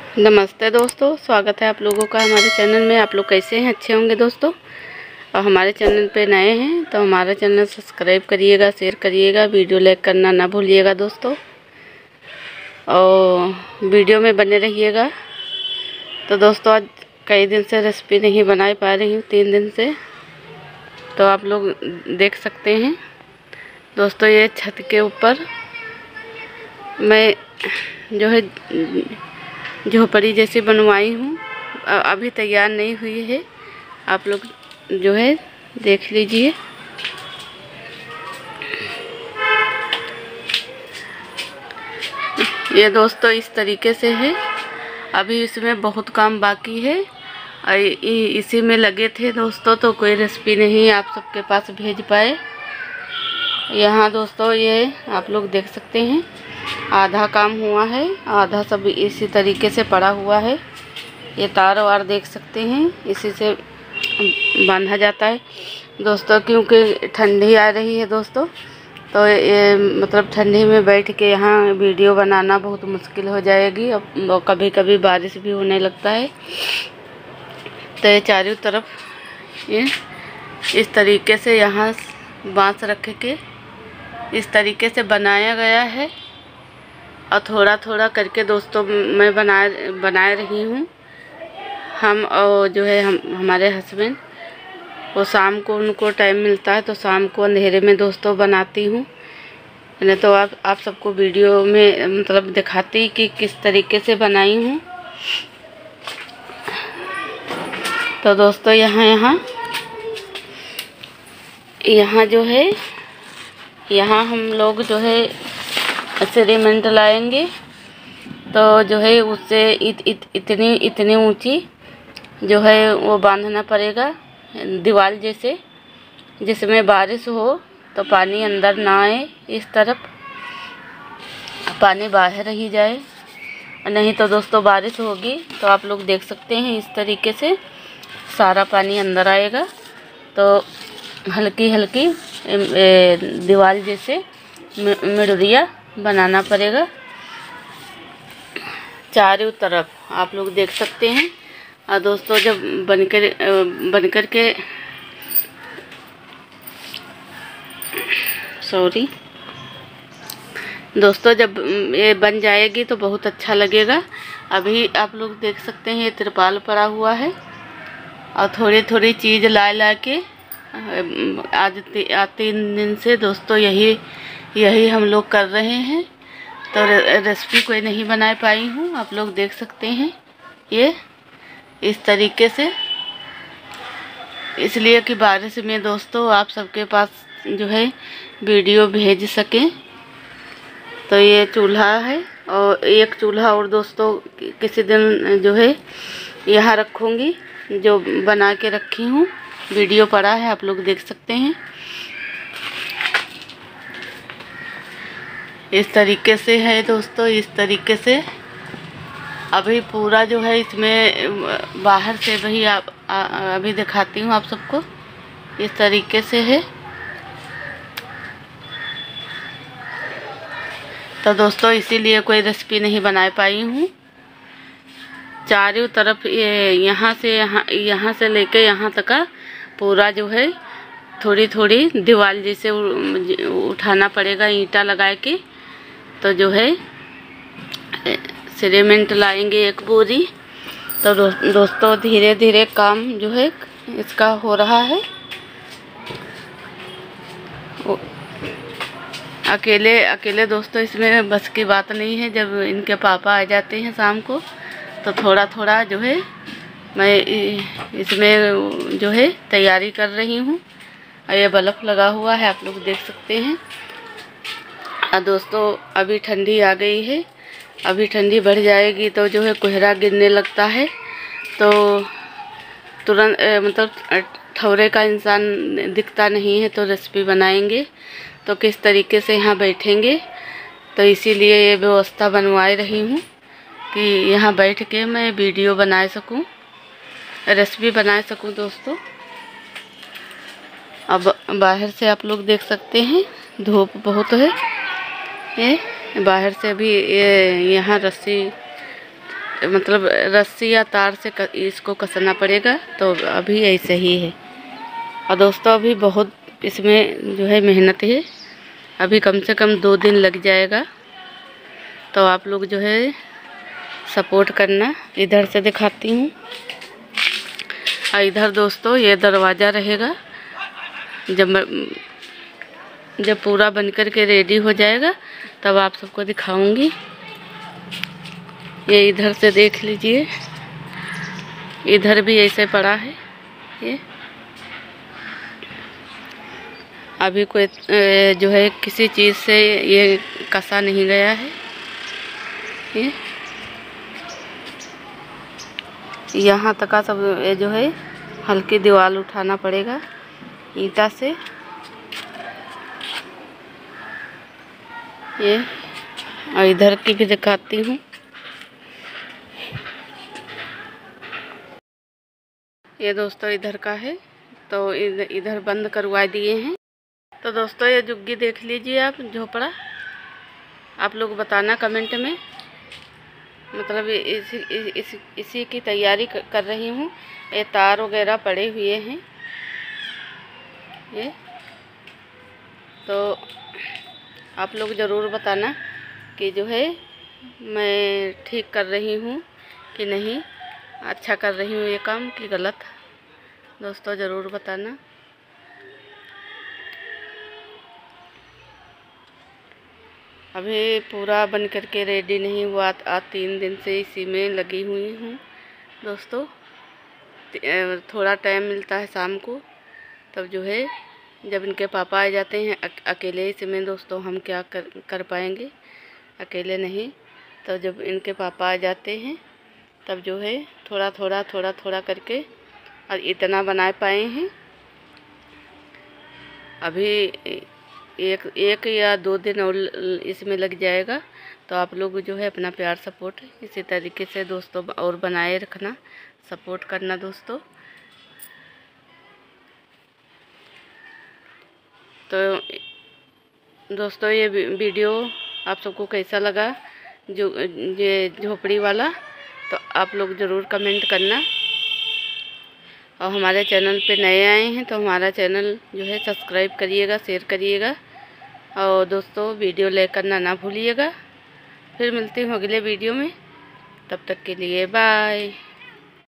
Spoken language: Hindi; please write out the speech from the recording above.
नमस्ते दोस्तों, स्वागत है आप लोगों का हमारे चैनल में। आप लोग कैसे हैं? अच्छे होंगे दोस्तों। और हमारे चैनल पे नए हैं तो हमारा चैनल सब्सक्राइब करिएगा, शेयर करिएगा, वीडियो लाइक करना ना भूलिएगा दोस्तों, और वीडियो में बने रहिएगा। तो दोस्तों आज कई दिन से रेसिपी नहीं बना पा रही हूँ, 3 दिन से, तो आप लोग देख सकते हैं दोस्तों। ये छत के ऊपर मैं जो है झोपड़ी जैसी बनवाई हूँ, अभी तैयार नहीं हुई है। आप लोग जो है देख लीजिए। ये दोस्तों इस तरीके से है। अभी इसमें बहुत काम बाकी है, इसी में लगे थे दोस्तों, तो कोई रेसिपी नहीं आप सबके पास भेज पाए। यहाँ दोस्तों ये आप लोग देख सकते हैं, आधा काम हुआ है, आधा सब इसी तरीके से पड़ा हुआ है। ये तार वार देख सकते हैं, इसी से बांधा जाता है दोस्तों, क्योंकि ठंडी आ रही है दोस्तों। तो ये मतलब ठंडी में बैठ के यहाँ वीडियो बनाना बहुत मुश्किल हो जाएगी। अब कभी कभी बारिश भी होने लगता है, तो ये चारों तरफ ये इस तरीके से यहाँ बांस रख के इस तरीके से बनाया गया है। और थोड़ा थोड़ा करके दोस्तों मैं बना रही हूँ। हम और जो है हमारे हस्बैंड, वो शाम को उनको टाइम मिलता है तो शाम को अंधेरे में दोस्तों बनाती हूँ। नहीं तो आप सबको वीडियो में मतलब दिखाती कि किस तरीके से बनाई हूँ। तो दोस्तों यहाँ जो है, यहाँ हम लोग जो है सीमेंट लाएंगे, तो जो है उससे इतनी ऊंची जो है वो बांधना पड़ेगा, दीवार जैसे, जिसमें बारिश हो तो पानी अंदर ना आए, इस तरफ पानी बाहर ही जाए। नहीं तो दोस्तों बारिश होगी तो आप लोग देख सकते हैं इस तरीके से सारा पानी अंदर आएगा। तो हल्की हल्की दीवार जैसे मिडरिया बनाना पड़ेगा चारों तरफ, आप लोग देख सकते हैं। और दोस्तों जब बनकर के सॉरी दोस्तों, जब ये बन जाएगी तो बहुत अच्छा लगेगा। अभी आप लोग देख सकते हैं ये तिरपाल पड़ा हुआ है, और थोड़ी थोड़ी चीज़ ला के आज 3 दिन से दोस्तों यही हम लोग कर रहे हैं। तो रेसिपी कोई नहीं बना पाई हूँ, आप लोग देख सकते हैं ये इस तरीके से, इसलिए कि बारिश में दोस्तों आप सबके पास जो है वीडियो भेज सकें। तो ये चूल्हा है, और एक चूल्हा और दोस्तों किसी दिन जो है यहाँ रखूँगी, जो बना के रखी हूँ, वीडियो पड़ा है, आप लोग देख सकते हैं। इस तरीके से है दोस्तों, इस तरीके से अभी पूरा जो है इसमें बाहर से वही अभी दिखाती हूँ आप सबको। इस तरीके से है। तो दोस्तों इसीलिए कोई रेसिपी नहीं बना पाई हूँ। चारों तरफ ये यहाँ से लेके यहाँ तक का पूरा जो है थोड़ी थोड़ी दीवार जैसे उठाना पड़ेगा, ईंटा लगा के। तो जो है सीमेंट लाएंगे एक बोरी। तो दोस्तों धीरे धीरे काम जो है इसका हो रहा है। अकेले दोस्तों इसमें बस की बात नहीं है। जब इनके पापा आ जाते हैं शाम को, तो थोड़ा थोड़ा जो है मैं इसमें जो है तैयारी कर रही हूँ। और ये बल्ब लगा हुआ है, आप लोग देख सकते हैं। और दोस्तों अभी ठंडी आ गई है, अभी ठंडी बढ़ जाएगी तो जो है कोहरा गिरने लगता है, तो तुरंत मतलब ठौरे का इंसान दिखता नहीं है। तो रेसिपी बनाएंगे तो किस तरीके से यहाँ बैठेंगे, तो इसीलिए ये व्यवस्था बनवा रही हूँ कि यहाँ बैठ के मैं वीडियो बना सकूँ, रेसिपी बना सकूँ दोस्तों। अब बाहर से आप लोग देख सकते हैं धूप बहुत है। ये बाहर से भी ये यहाँ रस्सी मतलब रस्सी या तार से इसको कसना पड़ेगा। तो अभी ऐसे ही है। और दोस्तों अभी बहुत इसमें जो है मेहनत है, अभी कम से कम 2 दिन लग जाएगा। तो आप लोग जो है सपोर्ट करना। इधर से दिखाती हूँ। और इधर दोस्तों ये दरवाज़ा रहेगा। जब पूरा बनकर के रेडी हो जाएगा तब आप सबको दिखाऊंगी। ये इधर से देख लीजिए, इधर भी ऐसे पड़ा है। ये अभी कोई जो है किसी चीज़ से ये कसा नहीं गया है। ये यहाँ तक का सब ये जो है हल्की दीवार उठाना पड़ेगा ईंटा से। ये और इधर की भी दिखाती हूँ। ये दोस्तों इधर का है। तो इधर बंद करवा दिए हैं। तो दोस्तों ये जुग्गी देख लीजिए आप, झोपड़ा। आप लोग बताना कमेंट में। मतलब इसी की तैयारी कर रही हूँ। ये तार वगैरह पड़े हुए हैं। ये तो आप लोग ज़रूर बताना कि जो है मैं ठीक कर रही हूँ कि नहीं, अच्छा कर रही हूँ ये काम कि गलत। दोस्तों ज़रूर बताना। अभी पूरा बन करके रेडी नहीं हुआ। आज 3 दिन से इसी में लगी हुई हूँ दोस्तों। थोड़ा टाइम मिलता है शाम को, तब जो है जब इनके पापा आ जाते हैं। अकेले इसमें दोस्तों हम क्या कर पाएंगे, अकेले नहीं। तो जब इनके पापा आ जाते हैं तब जो है थोड़ा थोड़ा करके और इतना बना पाए हैं। अभी एक या 2 दिन और इसमें लग जाएगा। तो आप लोग जो है अपना प्यार सपोर्ट इसी तरीके से दोस्तों और बनाए रखना, सपोर्ट करना दोस्तों। तो दोस्तों ये वीडियो आप सबको कैसा लगा, जो ये झोपड़ी वाला, तो आप लोग ज़रूर कमेंट करना। और हमारे चैनल पे नए आए हैं तो हमारा चैनल जो है सब्सक्राइब करिएगा, शेयर करिएगा। और दोस्तों वीडियो लाइक करना ना भूलिएगा। फिर मिलती हूँ अगले वीडियो में, तब तक के लिए बाय।